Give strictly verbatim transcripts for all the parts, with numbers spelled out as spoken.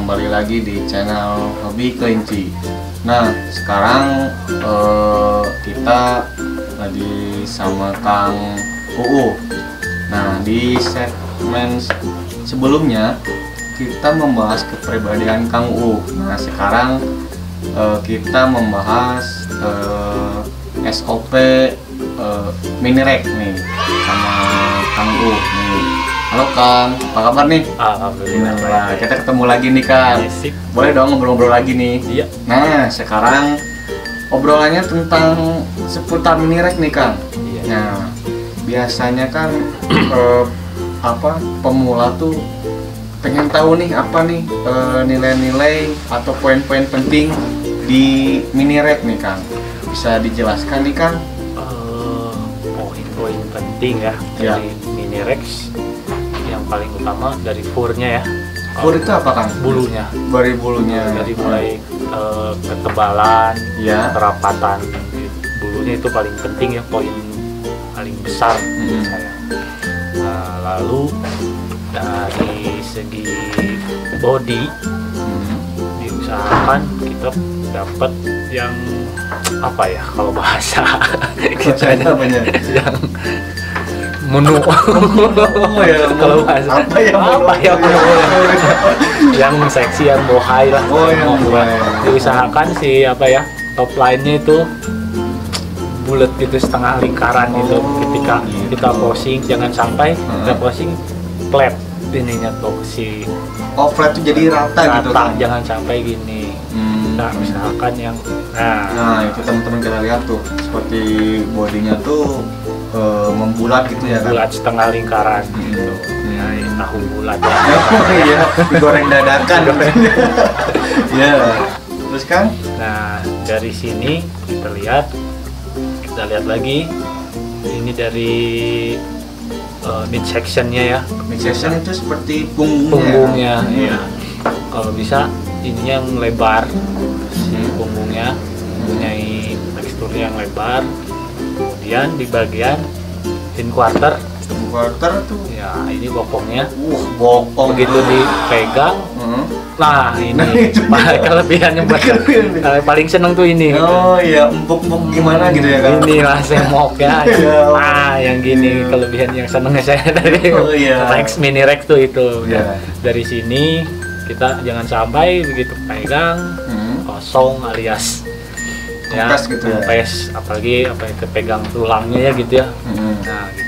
kembali lagi di channel Hobi Kelinci. Nah, sekarang eh, kita lagi sama Kang Uu. Nah, di segmen sebelumnya kita membahas kepribadian Kang Uu. Nah, sekarang eh, kita membahas eh, S O P eh, mini rek nih sama Kang Uu nih. Halo Kang, apa kabar nih? Alhamdulillah. Nah, kita ketemu lagi nih Kang. Yes, boleh dong ngobrol-ngobrol lagi nih. Iya. Nah, sekarang obrolannya tentang seputar mini rek nih Kang. Iya. Nah, biasanya kan eh, apa pemula tuh pengen tahu nih apa nih eh, nilai-nilai atau poin-poin penting di mini rek nih Kang. Bisa dijelaskan nih Kang? Uh, poin-poin penting ya Ya. dari mini rex yang paling utama dari furnya ya. Fur itu apa Kang? Bulunya. Dari bulunya. Dari mulai uh, ketebalan, Ya. kerapatan bulunya itu paling penting ya, poin paling besar menurut Hmm. saya. Nah, lalu dari segi body Hmm. diusahakan kita dapat yang apa ya kalau bahasa kita Bahasa apanya? yang menu Oh ya, kalau bahasa apa ya? apa ya yang seksi, yang bohai lah. Oh, yang bohai. Diusahakan si apa ya top line-nya itu bulat gitu, setengah lingkaran gitu. Oh, Ketika gitu. kita posing jangan sampai Hmm. kita posing flat ininya tuh si Oh, flat itu jadi rata, gitu rata, Kang. jangan sampai gini. Hmm. Nah, misalkan yang nah, Nah, itu teman-teman kita lihat tuh seperti bodinya tuh eh, membulat gitu ya Kang. bulat setengah lingkaran Hmm. gitu. Ya, ini tahu bulat. Oh iya, digoreng dadakan. Ya. Terus Kang? Nah, dari sini kita lihat, kita lihat lagi. Ini dari uh, mid sectionnya ya. Midsection itu seperti punggungnya. Punggungnya, Hmm. iya. Kalau bisa ini yang lebar, si Hmm. punggungnya mempunyai tekstur yang lebar. Kemudian di bagian in quarter, Quarter tuh. ya ini bokongnya. Uh, bokong. Begitu dipegang, Hmm. nah Nah, ini itu kelebihannya buat Kelebihan. eh, paling seneng tuh ini. Oh iya, empuk-empuk gimana gitu ya Kang? Ini lah semok ya. Iya. Ah, yang gini Iya. kelebihan yang senengnya saya dari Oh, iya. Rex mini Rex tuh itu. Iya. Dari sini kita jangan sampai begitu pegang Hmm. kosong alias Kempes gitu ya. kempes, apalagi apa itu pegang tulangnya ya gitu ya. Hmm. Nah gitu.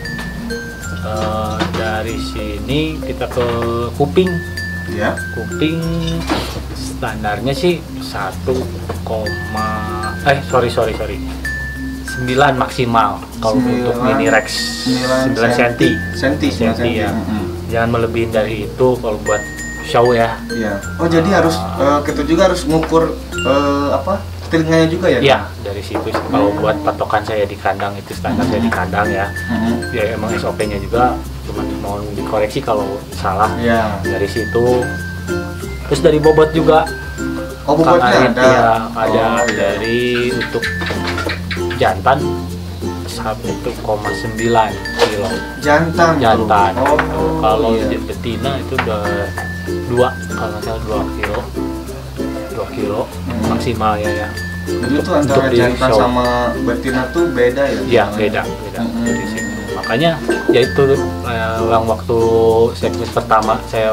Eh, dari sini kita ke kuping. Ya. Kuping standarnya sih satu koma eh sorry sorry sorry sembilan maksimal kalau untuk Sembilan- mini Rex sembilan senti Senti, sembilan senti ya. Hmm. Jangan melebihin dari itu kalau buat show ya. Iya. Oh, jadi Ah. harus eh, kita juga harus ngukur eh, apa? Telinganya juga ya? Iya, dari situ sih. Kalau Hmm. buat patokan saya di kandang itu standar saya di kandang ya. Hmm. Ya emang S O P-nya juga cuma mau dikoreksi kalau salah Iya. dari situ. Terus dari bobot juga. Oh, bobotnya Karena ada. ya, ada Oh, iya. dari untuk jantan satu koma sembilan kilo Jantan. tuh. jantan. Oh, Kalau iya. betina itu udah dua, kalau nggak salah dua kilo, dua kilo Hmm. maksimal ya ya. Jadi itu untuk antara di jantan show. sama betina tuh beda ya? Iya beda beda Mm-mm. dari sini. Makanya ya itu eh, yang waktu segmen pertama saya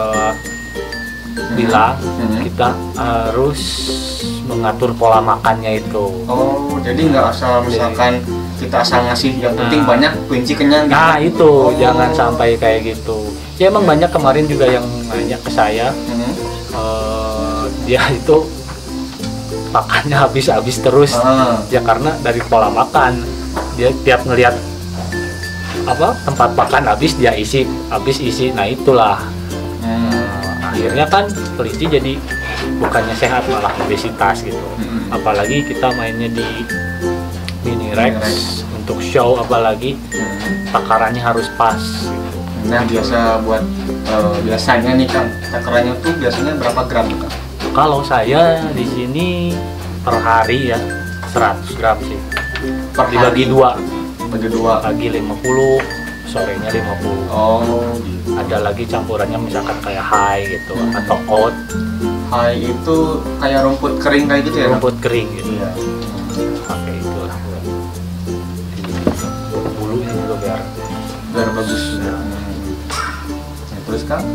bilang Mm-mm. kita harus mengatur pola makannya itu. Oh, jadi nggak asal misalkan kita asal ngasih yang penting Nah. banyak kelinci kenyang gitu. Nah itu Oh. jangan sampai kayak gitu. Ya emang banyak kemarin juga yang nanya ke saya, Hmm. eh, dia itu makannya habis-habis terus. Ah. Ya karena dari pola makan dia tiap ngelihat apa tempat makan habis dia isi, habis isi. Nah itulah. Hmm. Nah, akhirnya kan kelinci jadi bukannya sehat malah obesitas gitu. Mm-mm. Apalagi kita mainnya di mini Mini Rex Rex. untuk show, apalagi Hmm. takarannya harus pas gitu. Nah, biasa buat eh, biasanya nih Kang, takarannya tuh biasanya berapa gram tuh Kang? Kalau saya di sini per hari ya seratus gram sih. Per Dibagi hari? dua, Bagi dua. pagi lima puluh, sorenya lima puluh. Oh, gitu. Ada lagi campurannya misalkan kayak high gitu atau oat. Hai itu kayak rumput kering kayak gitu ya? Rumput kering gitu. Iya. Pakai itu lah. Bulunya juga biar Biar bagus. Ya. Hmm. Nah, terus Kang?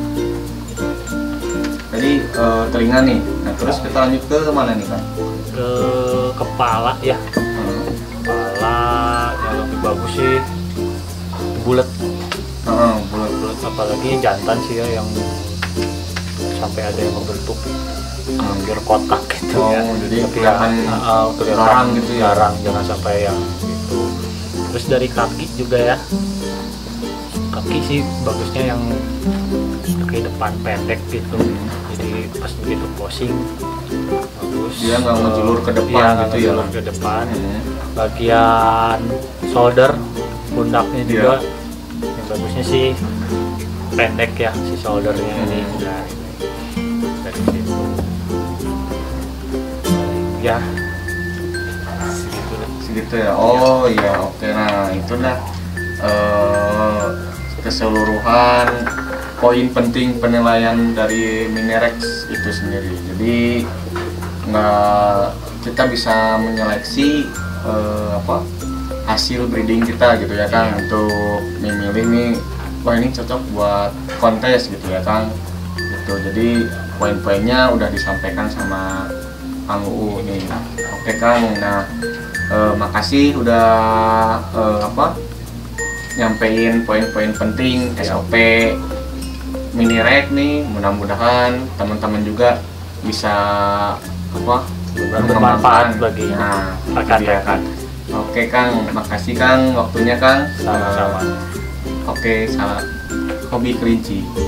Jadi eh, telinga nih. Nah terus kita lanjut ke mana nih Kang? Ke kepala ya. Hmm. Kepala yang lebih bagus sih bulat. Heeh, bulat. Bulat apalagi jantan sih ya yang sampai ada yang membentuk hampir kotak gitu Oh, ya. jadi Tapi kelihatan ya, uh, kelihatan garang gitu ya? garang, jangan sampai yang gitu. Terus dari kaki juga ya, kaki sih bagusnya yang kaki depan pendek gitu, jadi pas begitu posing bagus. Dia nggak Eh, ngejulur ke depan iya, nggak gitu ya? ngejulur ke depan. Hmm. Bagian shoulder, pundaknya Iya. juga yang bagusnya sih pendek ya, si shouldernya ini. Hmm. Nah, ini dari situ ya segitu lah. Segitu ya. Oh iya, oke. Nah itulah eh, keseluruhan poin penting penilaian dari Minirex itu sendiri. Jadi nggak, kita bisa menyeleksi eh, apa hasil breeding kita gitu ya Kang, Iya. untuk memilih nih, wah ini cocok buat kontes gitu ya Kang. Gitu. Jadi poin-poinnya udah disampaikan sama Kang U U nih. Oke Kang, nah eh, makasih udah eh, apa nyampein poin-poin penting S O P Minirex nih. Mudah-mudahan teman-teman juga bisa apa Bermanfaat bagi nah, rekan-rekan. iya, Kang. Oke Kang, makasih Kang waktunya Kang. Sama-sama. Eh, Oke, salah hobi kelinci.